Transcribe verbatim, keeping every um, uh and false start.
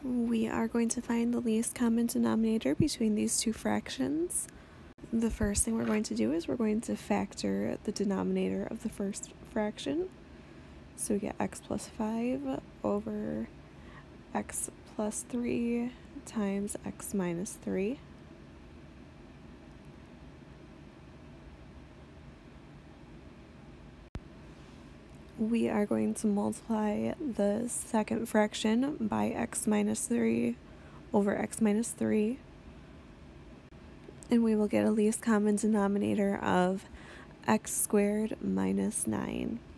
We are going to find the least common denominator between these two fractions. The first thing we're going to do is we're going to factor the denominator of the first fraction. So we get x plus five over x plus three times x minus three. We are going to multiply the second fraction by x minus three over x minus three. And we will get a least common denominator of x squared minus nine.